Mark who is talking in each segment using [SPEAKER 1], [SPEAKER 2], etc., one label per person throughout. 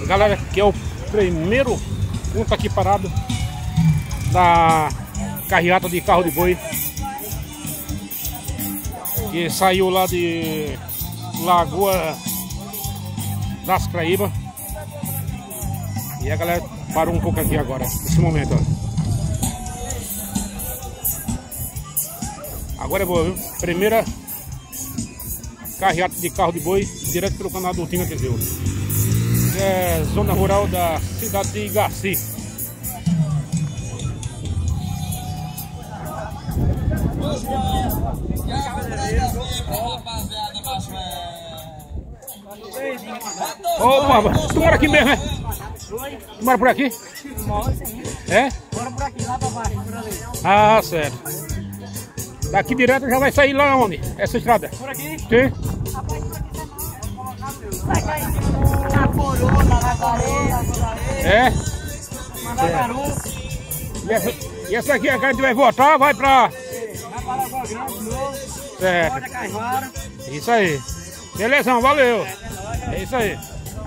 [SPEAKER 1] Galera, que é o primeiro ponto aqui parado da carreata de carro de boi, que saiu lá de Lagoa das Craíbas. E a galera parou um pouco aqui agora, nesse momento, ó. Agora é boa, viu? Primeira carreata de carro de boi, direto pelo canal do Tinga Teseu. É zona rural da cidade de Igaci. Opa, tu mora aqui mesmo, né? Tu mora por aqui? É?
[SPEAKER 2] Bora por aqui, lá pra baixo, por ali.
[SPEAKER 1] Ah, certo. Daqui direto já vai sair lá onde? Essa estrada?
[SPEAKER 2] Por aqui?
[SPEAKER 1] Sim.
[SPEAKER 2] Vai cair na Coroa, na Nagaré,
[SPEAKER 1] É?
[SPEAKER 2] Managaru.
[SPEAKER 1] E essa aqui a gente vai voltar, vai pra...
[SPEAKER 2] Vai para Água Grande, de novo.
[SPEAKER 1] Certo.
[SPEAKER 2] Pode Caivara.
[SPEAKER 1] Isso aí. Belezão, valeu. É isso aí.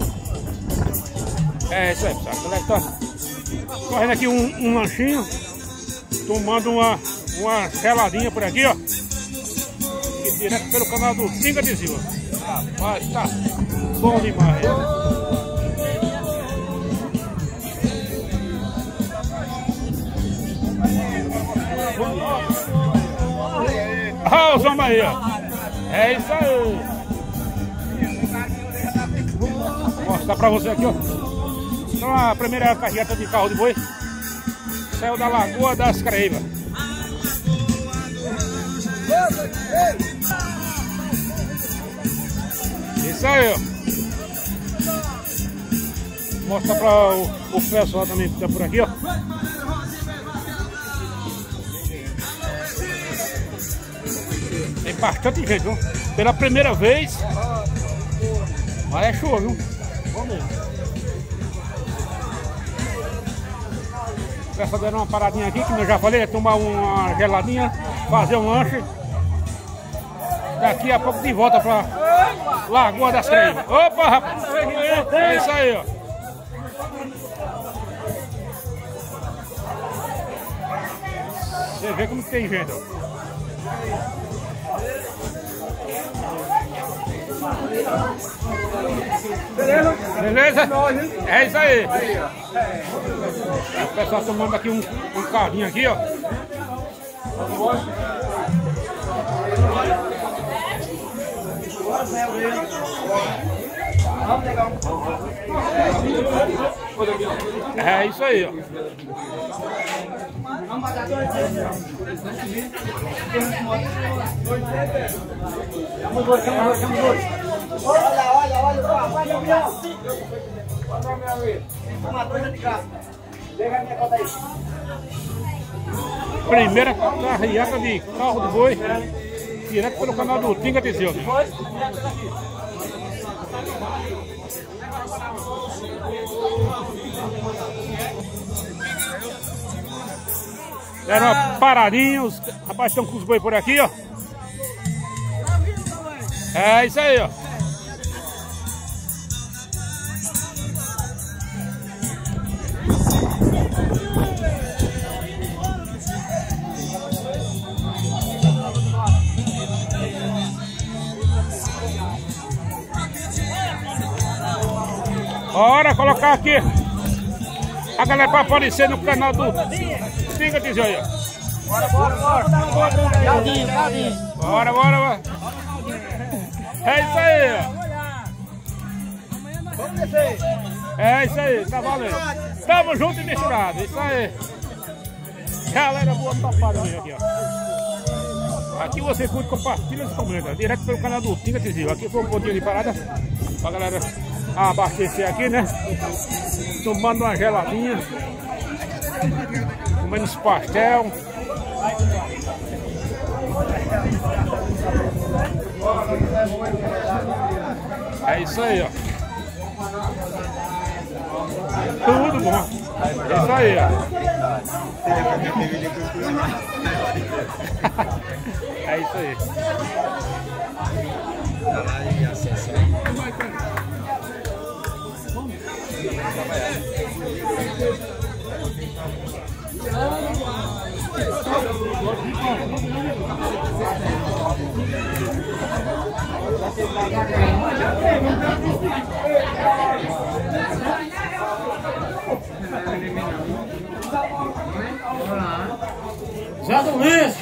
[SPEAKER 1] É isso aí, pessoal. A galera tá correndo aqui um lanchinho, tomando uma geladinha por aqui, ó. E direto pelo canal do Tinga Teseu. Rapaz, tá bom demais. Olha os homens aí, ó. É isso aí. Vou mostrar pra você aqui, ó. Então a primeira carreata de carro de boi saiu da Lagoa das Craíbas. Isso aí, ó. Vou mostrar pra o pessoal também que tá por aqui, ó. Tem bastante gente, viu? Pela primeira vez. Mas é show, viu? Bom mesmo. O pessoal deram uma paradinha aqui, que eu já falei, é tomar uma geladinha, fazer um lanche. Daqui a pouco de volta pra Lagoa das Craíbas. Opa, rapaz! É isso aí, ó. Você vê como tem gente, ó. Beleza? É isso aí. O pessoal tomando aqui um caldinho aqui, ó. É isso aí, ó. Primeira carreata de carro de boi, direto pelo canal do Tinga Teseu. Deram uma paradinha, os rapazes estão com os boi por aqui, ó. É isso aí, ó. Bora colocar aqui a galera para aparecer no canal do Tinga Teseu aí, ó.
[SPEAKER 2] Bora. Caldinho.
[SPEAKER 1] Bora. É isso aí, ó.
[SPEAKER 2] Vamos descer.
[SPEAKER 1] É isso aí, tá valendo. Tamo junto e misturado, isso aí. Galera boa topada mesmo aqui, ó. Aqui você curte, compartilha e comenta. Direto pelo canal do Tinga Teseu. Aqui foi um pontinho de parada pra galera abastecer aqui, né? Tomando uma geladinha, comendo uns pastel. É isso aí, ó. Tudo bom. É isso aí, ó. É isso aí.
[SPEAKER 3] Já do mês.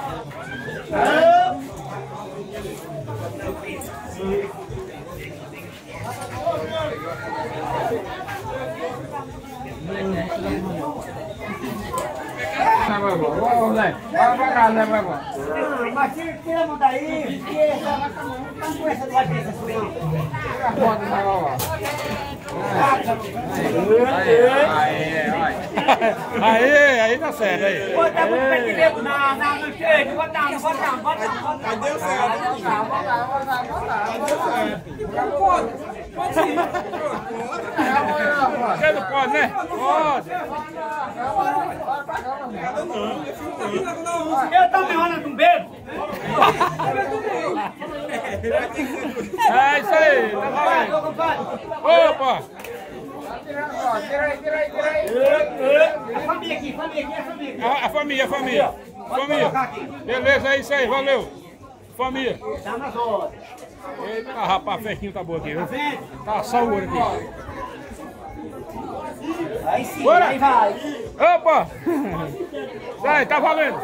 [SPEAKER 2] Mas tira daí, porque essa doença do vai ter
[SPEAKER 1] Aí tá certo aí.
[SPEAKER 2] Bota muito pé de nego no cheio, bota.
[SPEAKER 4] Deu certo.
[SPEAKER 1] Você não pode, né? Pode.
[SPEAKER 2] Eu tô me enrolando com bebo.
[SPEAKER 1] É isso aí, tá valendo. Opa!
[SPEAKER 2] Família aqui, família.
[SPEAKER 1] A família. Beleza, é isso aí, valeu. Família.
[SPEAKER 2] Tá nas horas.
[SPEAKER 1] Eita, rapaz, a festinha tá boa aqui, viu? Tá só o ouro aqui.
[SPEAKER 2] Aí sim,
[SPEAKER 1] Bora.
[SPEAKER 2] aí vai.
[SPEAKER 1] Opa! Isso aí, tá valendo.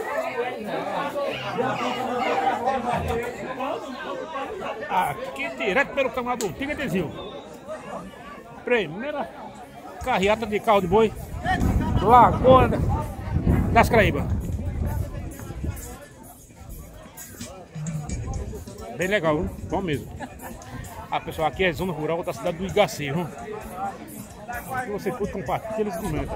[SPEAKER 1] Aqui direto pelo canal do Tinga Desvio. Primeira carreata de carro de boi. Lagoa das Caraíbas. Bem legal, viu? Bom mesmo. Pessoal, aqui é a zona rural da cidade do Igaci, viu? Se você puder compartilhar, eles comentam.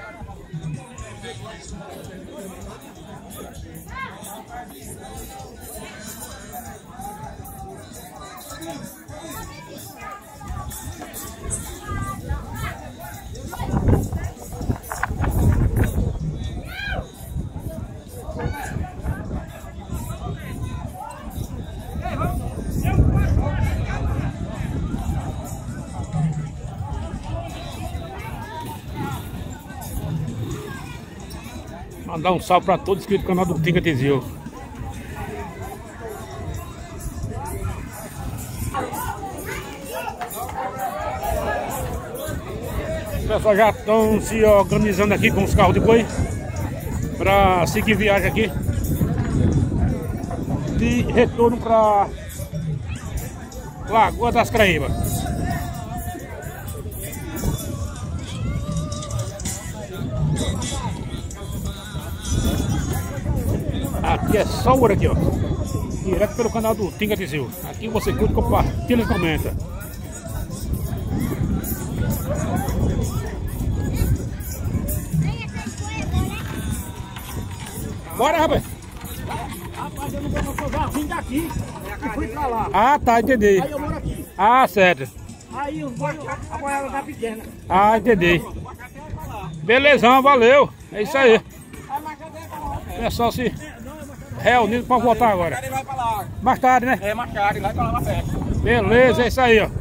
[SPEAKER 1] Mandar um salve para todos inscritos no canal do Tinga Desvio. Os pessoal já estão se organizando aqui com os carros de boi para seguir viagem aqui de retorno para Lagoa das Caraíbas. Aqui é só o ouro aqui, ó. Direto pelo canal do Tinga Desvio. Aqui você curte, compartilha e comenta. Bora, rapaz.
[SPEAKER 2] Rapaz, eu não vim daqui. Eu fui pra lá.
[SPEAKER 1] Ah, tá, entendi.
[SPEAKER 2] Aí eu moro aqui.
[SPEAKER 1] Ah, certo.
[SPEAKER 2] Aí os boi, a boiada tá pequena.
[SPEAKER 1] Ah, entendi. Belezão, valeu. É isso aí. O pessoal se reunindo para voltar agora.
[SPEAKER 4] Ele vai pra lá.
[SPEAKER 1] Mais tarde, né?
[SPEAKER 4] É, mais tarde, vai pra lá na festa.
[SPEAKER 1] Beleza, é isso aí, ó.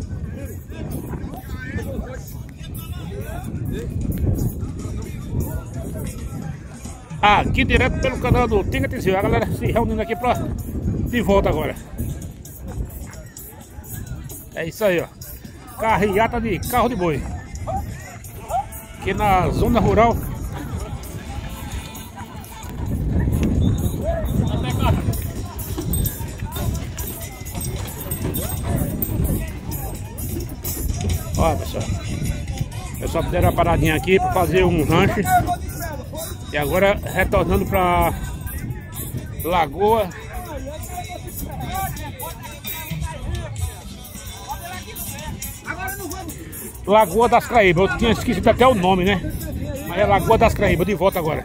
[SPEAKER 1] Aqui direto pelo canal do Tinga Desvio. A galera se reunindo aqui pra de volta agora. É isso aí, ó. Carreata de carro de boi. Aqui na zona rural. Ó, pessoal. O pessoal fizeram uma paradinha aqui para fazer um rancho. E agora retornando para Lagoa. Lagoa das Caraíbas. Eu tinha esquecido até o nome, né? Mas é Lagoa das Caraíbas. De volta agora.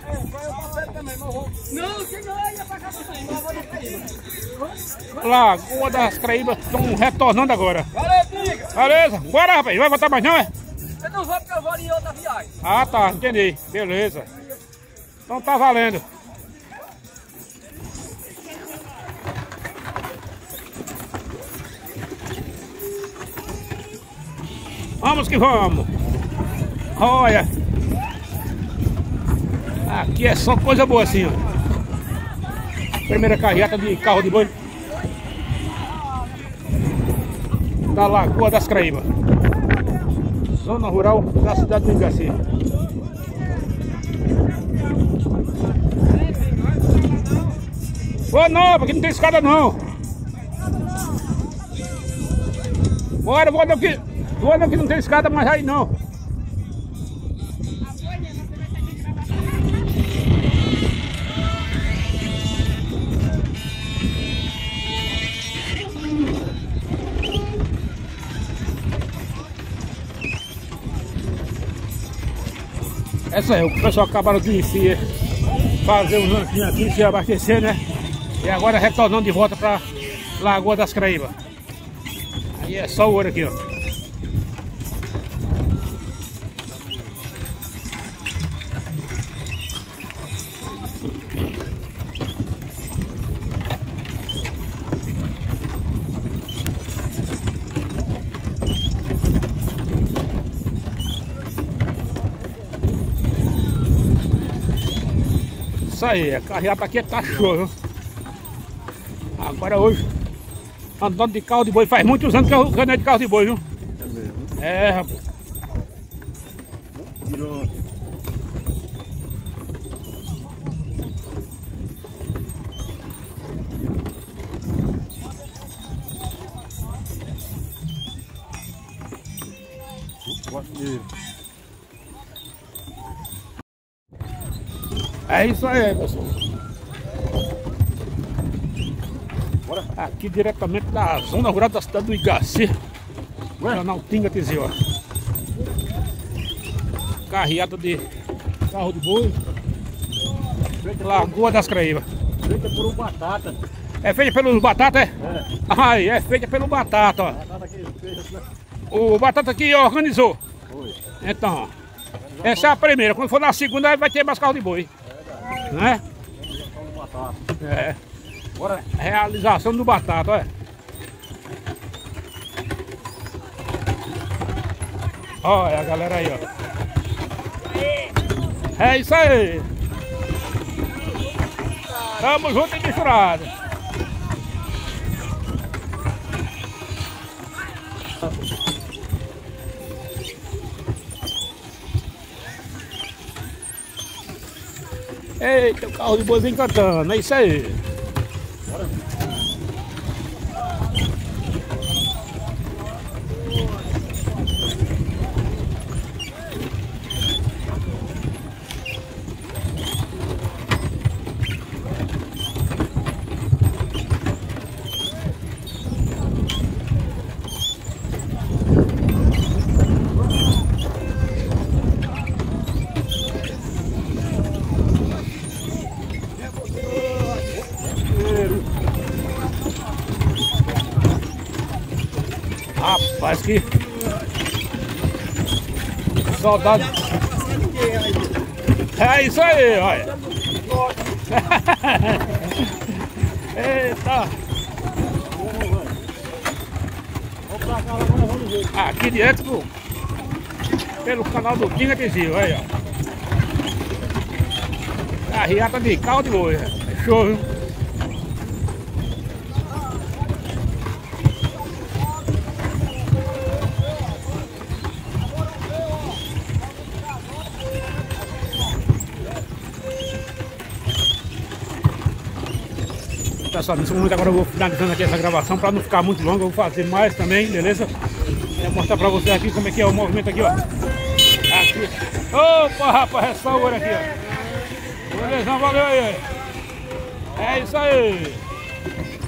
[SPEAKER 1] Lagoa das Caraíbas estão retornando agora. Beleza? Bora, rapaz. Vai voltar mais não, é?
[SPEAKER 4] Eu não vou porque eu vou em outra viagem.
[SPEAKER 1] Ah, tá. Entendi. Beleza. Então tá valendo. Vamos que vamos. Olha. Aqui é só coisa boa assim, ó. Primeira carreata de carro de boi da Lagoa das Caraíbas, zona rural da cidade do Igaci. Ô, não, porque não tem escada não. Bora, vou não que não tem escada mais aí não. Essa é, o pessoal acabaram de se fazer um lanchinho aqui, se abastecer, né? E agora retornando de volta para Lagoa das Caraíbas. Aí é só o ouro aqui, ó. Isso aí, a carreata aqui tá show, viu? Agora hoje, andando de carro de boi, faz muitos anos que eu ando de carro de boi, viu? É mesmo? É, rapaz. Tirou. É isso aí, pessoal. Bora. Aqui diretamente da zona rural da cidade do Igaci, canal Tinga Tizil, ó. Carreata de carro de boi, Lagoa das Caraíbas.
[SPEAKER 2] Feita por um batata.
[SPEAKER 1] É feita pelos batata, é?
[SPEAKER 2] É.
[SPEAKER 1] Ai, é feita pelo batata, ó.
[SPEAKER 2] Batata que fez, né?
[SPEAKER 1] O batata que organizou.
[SPEAKER 2] Foi.
[SPEAKER 1] Então, essa é a primeira. Quando for na segunda, aí vai ter mais carro de boi. Né? É.
[SPEAKER 2] Bora.
[SPEAKER 1] Realização do batata, olha. Olha a galera aí, ó. É isso aí. Tamo junto e misturado. Eita, o carro de boi vem cantando, é isso aí. Bora. Rapaz, que saudade. É isso aí, olha. Eita. Aqui direto pelo canal do Tinga Tizil, aí, ó. Carreata de carro de boi, é show, viu? Pessoal, nesse momento agora eu vou finalizando aqui essa gravação para não ficar muito longa, eu vou fazer mais também, beleza? Vou mostrar para vocês aqui como é que é o movimento aqui, ó. Aqui. Opa, rapaz, é só o ouro aqui, ó. Beleza, valeu aí. É isso aí.